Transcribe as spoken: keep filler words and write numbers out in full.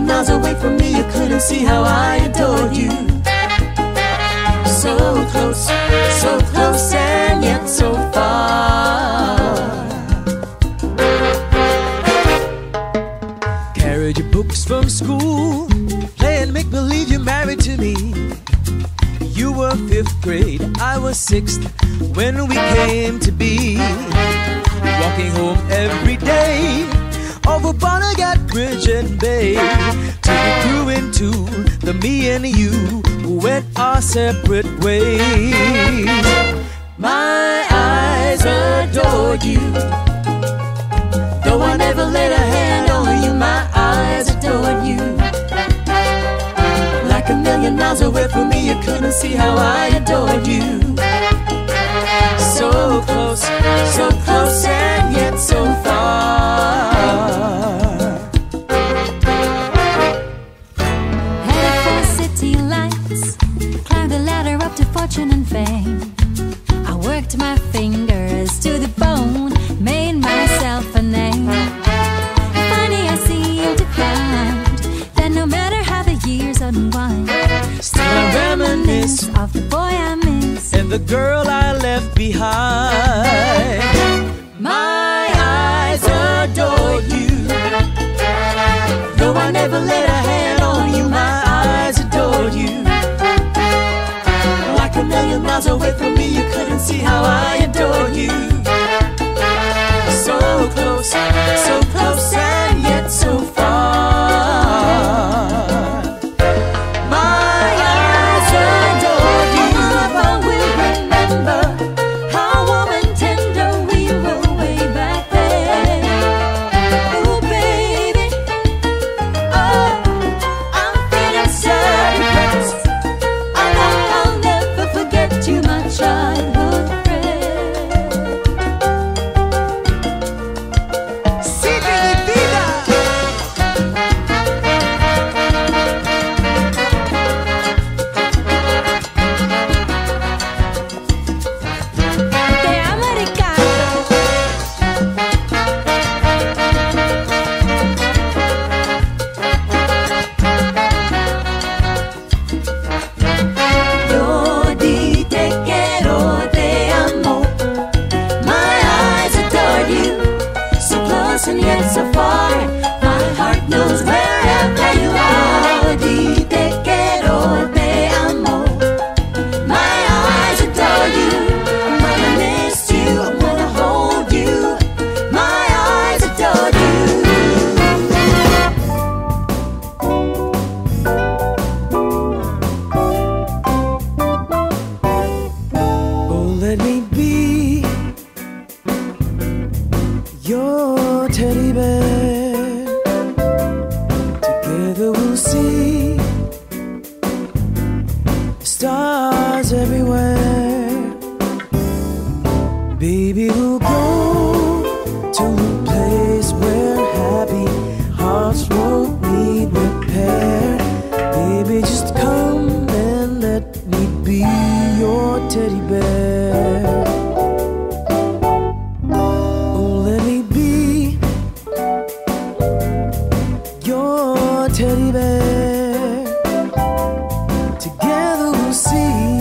million miles away from me, you couldn't see how I adored you. So close, so close, and yet so far. Carried your books from school, playing make-believe you're married to me. You were fifth grade, I was sixth when we came to be. Walking home every day over Barnegat Bridge and Bay, till we grew into the me and you who went our separate ways. My eyes adored you, though I never laid a hand on you. My eyes adored you. Like a million miles away from me, you couldn't see how I adored you. So close, so close, and yet so far. Headed for city lights, climbed the ladder up to fortune and fame. I worked my fingers to the bone, made myself a name. Finally I seem to find that no matter how the years unwind, Still I reminisce of the boy I miss and the girl I left behind. My eyes adored you, though I never laid a hand on you. My eyes adored you. Like a million miles away from me, you couldn't see how I adored you. So close, so close, and yet so far. My eyes adored you. I will remember how warm and tender we were way back then. Oh baby, oh, I'm feeling sad regrets. I know I'll never forget you, my childhood friend. Sigue mi vida. Te amo, Ricardo. Yo di te quiero, te amo. My eyes adored you, so close and yet so far. My heart knows wherever you are. Di te quiero, te amo. My eyes adore you. I'm gonna miss you, I'm gonna hold you. My eyes adore you. Oh, let me be your teddy bear. Together we'll see stars everywhere. Baby, we'll go to a place where happy hearts won't need repair. Baby, just come and let me be your teddy bear. Oh, let me be your teddy bear. Together we'll see